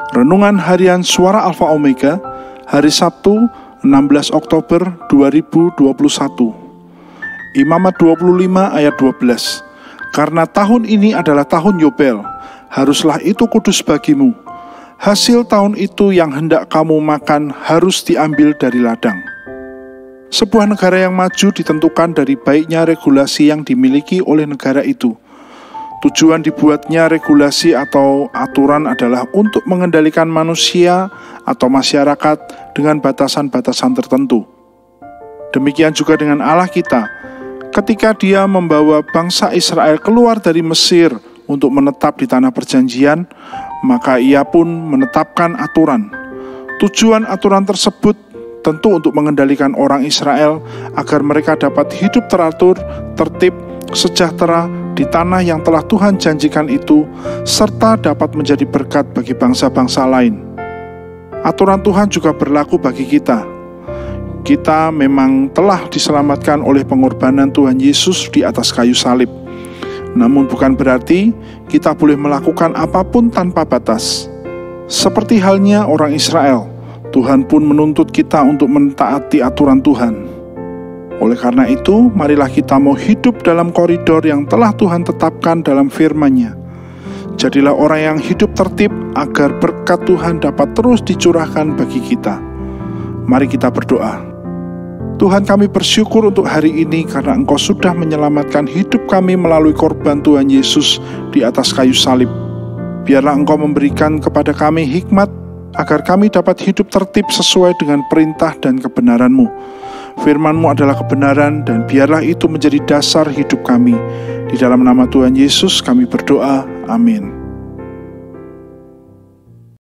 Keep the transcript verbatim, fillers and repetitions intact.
Renungan Harian Suara Alfa Omega, hari Sabtu, enam belas Oktober dua ribu dua puluh satu. Imamat dua puluh lima ayat dua belas. Karena tahun ini adalah tahun Yobel, haruslah itu kudus bagimu. Hasil tahun itu yang hendak kamu makan harus diambil dari ladang. Sebuah negara yang maju ditentukan dari baiknya regulasi yang dimiliki oleh negara itu. Tujuan dibuatnya regulasi atau aturan adalah untuk mengendalikan manusia atau masyarakat dengan batasan-batasan tertentu. Demikian juga dengan Allah kita. Ketika Dia membawa bangsa Israel keluar dari Mesir untuk menetap di tanah perjanjian, maka Ia pun menetapkan aturan. Tujuan aturan tersebut tentu untuk mengendalikan orang Israel agar mereka dapat hidup teratur, tertib, sejahtera di tanah yang telah Tuhan janjikan itu, serta dapat menjadi berkat bagi bangsa-bangsa lain. Aturan Tuhan juga berlaku bagi kita. Kita memang telah diselamatkan oleh pengorbanan Tuhan Yesus di atas kayu salib. Namun bukan berarti kita boleh melakukan apapun tanpa batas. Seperti halnya orang Israel, Tuhan pun menuntut kita untuk mentaati aturan Tuhan. Oleh karena itu, marilah kita mau hidup dalam koridor yang telah Tuhan tetapkan dalam firman-Nya. Jadilah orang yang hidup tertib agar berkat Tuhan dapat terus dicurahkan bagi kita. Mari kita berdoa. Tuhan, kami bersyukur untuk hari ini karena Engkau sudah menyelamatkan hidup kami melalui korban Tuhan Yesus di atas kayu salib. Biarlah Engkau memberikan kepada kami hikmat agar kami dapat hidup tertib sesuai dengan perintah dan kebenaran-Mu. Firman-Mu adalah kebenaran dan biarlah itu menjadi dasar hidup kami. Di dalam nama Tuhan Yesus kami berdoa. Amin.